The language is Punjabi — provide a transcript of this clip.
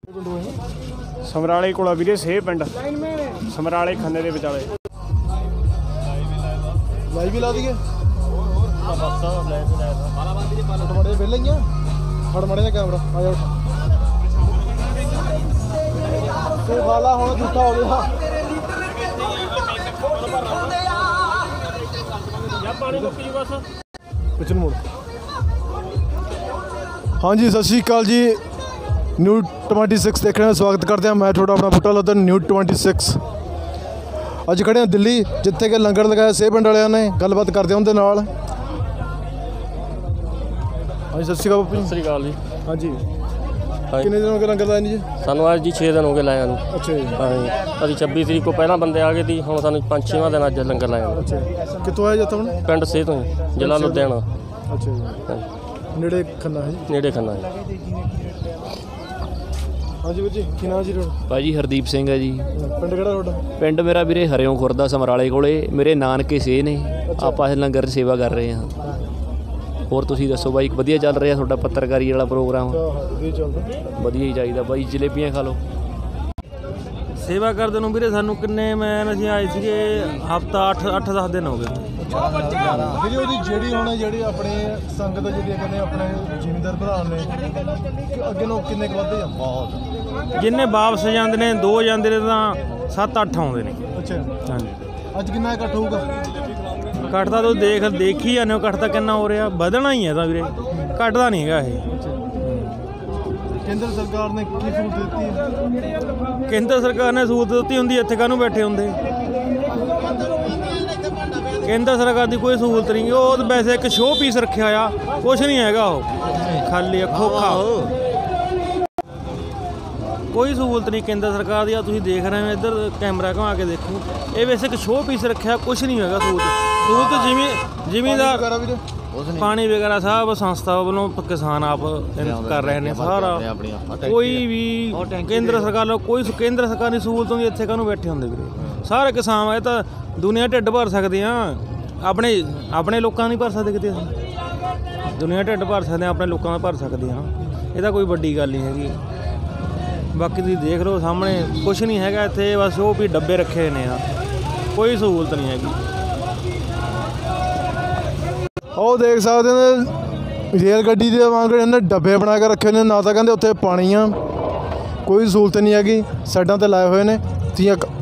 ਸਮਰਾਲੇ ਕੋਲ ਵੀਰੇ ਸੇ ਪਿੰਡ ਸਮਰਾਲੇ ਖੰਨੇ ਦੇ ਵਿਚਾਲੇ ਲਾਈਵ ਵੀ ਲਾ ਦਈਏ ਬੜੇ ਵਿਹਲੇ ਹੀ ਆ ਫੜ ਮੜੇ ਦਾ ਕੈਮਰਾ ਆ ਜਾ ਤੇ ਵਾਲਾ ਹੁਣ ਝੂਠਾ ਹੋ ਗਿਆ ਕੁਛ ਨੂੰ ਮੁੜ ਹਾਂਜੀ ਸਤਿ ਸ਼੍ਰੀ ਅਕਾਲ ਜੀ ਨਿਊ 26 ਦੇਖਣ ਦਾ ਸਵਾਗਤ ਕਰਦੇ ਹਾਂ। ਮੈਂ ਤੁਹਾਡਾ ਆਪਣਾ ਬੂਟਾ ਲੋਧਨ ਨਿਊ 26 ਅੱਜ ਖੜੇ ਹਾਂ ਦਿੱਲੀ ਜਿੱਥੇ ਕਿ ਲੰਗਰ ਲਗਾਇਆ ਸੇ ਪਿੰਡ ਵਾਲਿਆਂ ਨੇ। ਗੱਲਬਾਤ ਕਰਦੇ ਹਾਂ ਉਹਦੇ ਨਾਲ। ਹਾਂਜੀ ਸਤਿ ਸ਼੍ਰੀ ਅਕਾਲ ਬਾਪੂ ਜੀ। ਸਤਿ ਸ਼੍ਰੀ ਅਕਾਲ ਜੀ। ਹਾਂਜੀ ਕਿੰਨੇ ਦਿਨ ਹੋ ਗਏ ਲੰਗਰ ਲਾਇਆ ਜੀ? ਸਾਨੂੰ ਅੱਜ ਜੀ 6 ਦਿਨ ਹੋ ਗਏ ਲਾਇਆ ਨੂੰ। ਅੱਛਾ ਜੀ। ਹਾਂਜੀ ਅਸੀਂ 26 ਤਰੀਕ ਤੋਂ ਪਹਿਲਾਂ ਬੰਦੇ ਆ ਗਏ ਸੀ, ਹੁਣ ਸਾਨੂੰ 5-6ਵਾਂ ਦਿਨ ਅੱਜ ਲੰਗਰ ਲਾਇਆ ਨੂੰ। ਅੱਛਾ ਕਿੱਥੋਂ ਆਏ ਜੱਥਾ ਹੁਣ? ਪਿੰਡ ਸੇ ਤੋਂ ਜ਼ਿਲ੍ਹਾ ਲੁਧਿਆਣਾ। ਅੱਛਾ ਜੀ ਨੇੜੇ ਖੰਨਾ ਹੈ ਜੀ? ਨੇੜੇ ਖੰਨਾ ਜੀ। ਹਾਂਜੀ ਵੀਰ ਜੀ ਕੀ ਨਾਮ ਜੀ ਤੁਹਾਡਾ? ਭਾਜੀ ਹਰਦੀਪ ਸਿੰਘ ਹੈ ਜੀ। ਪਿੰਡ ਕਿਹੜਾ ਤੁਹਾਡਾ? ਪਿੰਡ ਮੇਰਾ ਵੀਰੇ ਹਰਿਓਂ ਖੁਰਦਾ ਸਮਰਾਲੇ ਕੋਲੇ। ਮੇਰੇ ਨਾਨਕੇ ਸੇ ਨੇ। ਆਪਾਂ ਲੰਗਰ ਦੀ ਸੇਵਾ ਕਰ ਰਹੇ ਹਾਂ। ਹੋਰ ਤੁਸੀਂ ਦੱਸੋ ਬਾਈ, ਵਧੀਆ ਚੱਲ ਰਿਹਾ ਤੁਹਾਡਾ ਪੱਤਰਕਾਰੀ ਵਾਲਾ ਪ੍ਰੋਗਰਾਮ? ਵਧੀਆ ਹੀ ਚਾਹੀਦਾ ਬਾਈ। ਜਲੇਬੀਆਂ ਖਾ ਲਓ। ਸੇਵਾ ਕਰਦੇ ਨੂੰ ਵੀਰੇ ਸਾਨੂੰ ਕਿੰਨੇ ਅਸੀਂ ਆਏ ਸੀਗੇ ਹਫ਼ਤਾ 8-10 ਦਿਨ ਹੋ ਗਏ। ਵੀਰੇ ਉਹਦੀ ਜਿਹੜੀ ਆਪਣੇ ਸੰਗਤ ਜਿਹੜੀ ਕਹਿੰਦੇ ਆਪਣੇ ਜ਼ਿਮੀਂਦਾਰ ਭਰਾ ਨੇ ਅੱਗੇ ਨੂੰ ਕਿੰਨੇ ਕੁ ਵੱਧਦੇ ਆ? ਬਹੁਤ ਜਿੰਨੇ ਵਾਪਸ ਜਾਂਦੇ ਨੇ 2 ਜਾਂਦੇ ਨੇ ਤਾਂ 7-8 ਆਉਂਦੇ ਨੇ। ਅੱਛਾ ਹਾਂਜੀ ਅੱਜ ਕਿੰਨਾ ਇਕੱਠ ਹੋਊਗਾ? ਇਕੱਠ ਤਾਂ ਤੁਸੀਂ ਦੇਖੀ ਜਾਂਦੇ ਹੋ, ਇਕੱਠ ਤਾਂ ਕਿੰਨਾ ਹੋ ਰਿਹਾ, ਵਧਣਾ ਹੀ ਹੈ ਤਾਂ ਵੀਰੇ, ਘਟਦਾ ਨਹੀਂ ਹੈਗਾ ਇਹ। ਕੇਂਦਰ ਸਰਕਾਰ ਨੇ ਕੀ ਸਹੂਲਤ ਦਿੱਤੀ ਹੈ? ਕੇਂਦਰ ਸਰਕਾਰ ਨੇ ਸਹੂਲਤ ਦਿੱਤੀ ਹੁੰਦੀ ਇੱਥੇ ਕਾਹਨੂੰ ਬੈਠੇ ਹੁੰਦੇ? ਕੇਂਦਰ ਸਰਕਾਰ ਦੀ ਕੋਈ ਸਹੂਲਤ ਨਹੀਂ। ਉਹ ਵੈਸੇ ਇੱਕ ਸ਼ੋਅ ਪੀਸ ਰੱਖਿਆ ਆ, ਕੁਛ ਨਹੀਂ ਹੈਗਾ ਉਹ, ਖਾਲੀ ਖੋਖਾ। ਕੋਈ ਸਹੂਲਤ ਨਹੀਂ ਕੇਂਦਰ ਸਰਕਾਰ ਦੀ। ਆ ਤੁਸੀਂ ਦੇਖ ਰਹੇ ਹੋ ਇੱਧਰ ਕੈਮਰਾ ਘੁਮਾ ਕੇ ਦੇਖੋ, ਇਹ ਵੈਸੇ ਇੱਕ ਸ਼ੋਅ ਪੀਸ ਰੱਖਿਆ, ਕੁਛ ਨਹੀਂ ਹੈਗਾ ਸਹੂਲਤ ਜ਼ਿਮੀਂਦਾਰ ਪਾਣੀ ਵਗੈਰਾ ਸਭ ਸੰਸਥਾ ਵੱਲੋਂ ਕਿਸਾਨ ਆਪ ਕਰ ਰਹੇ ਨੇ ਸਾਰਾ। ਕੋਈ ਵੀ ਕੇਂਦਰ ਸਰਕਾਰ ਵੱਲੋਂ ਕੋਈ ਕੇਂਦਰ ਸਰਕਾਰ ਦੀ ਸਹੂਲਤ ਹੁੰਦੀ ਇੱਥੇ ਕਾਹਨੂੰ ਬੈਠੇ ਹੁੰਦੇ ਵੀਰੇ? ਸਾਰੇ ਕਿਸਾਨ ਇਹ ਤਾਂ ਦੁਨੀਆ ਢਿੱਡ ਭਰ ਸਕਦੇ ਆ, ਆਪਣੇ ਲੋਕਾਂ ਨਹੀਂ ਭਰ ਸਕਦੇ ਕਿਤੇ? ਅਸੀਂ ਦੁਨੀਆ ਢਿੱਡ ਭਰ ਸਕਦੇ ਹਾਂ, ਆਪਣੇ ਲੋਕਾਂ ਦਾ ਭਰ ਸਕਦੇ ਹਾਂ। ਇਹ ਤਾਂ ਕੋਈ ਵੱਡੀ ਗੱਲ ਨਹੀਂ ਹੈਗੀ। ਬਾਕੀ ਤੁਸੀਂ ਦੇਖ ਲਓ ਸਾਹਮਣੇ ਕੁਛ ਨਹੀਂ ਹੈਗਾ ਇੱਥੇ, ਬਸ ਉਹ ਵੀ ਡੱਬੇ ਰੱਖੇ ਨੇ ਆ, ਕੋਈ ਸਹੂਲਤ ਨਹੀਂ ਹੈਗੀ। ਉਹ ਦੇਖ ਸਕਦੇ ਨੇ ਰੇਲ ਗੱਡੀ ਦੇ ਵਾਂਗ ਇਹਨੇ ਡੱਬੇ ਬਣਾ ਕੇ ਰੱਖੇ ਨੇ। ਨਾ ਤਾਂ ਕਹਿੰਦੇ ਉੱਥੇ ਪਾਣੀ ਆ, ਕੋਈ ਸਹੂਲਤ ਨਹੀਂ ਹੈਗੀ। ਸਾਈਡਾਂ 'ਤੇ ਲਾਏ ਹੋਏ ਨੇ। ਤੁਸੀਂ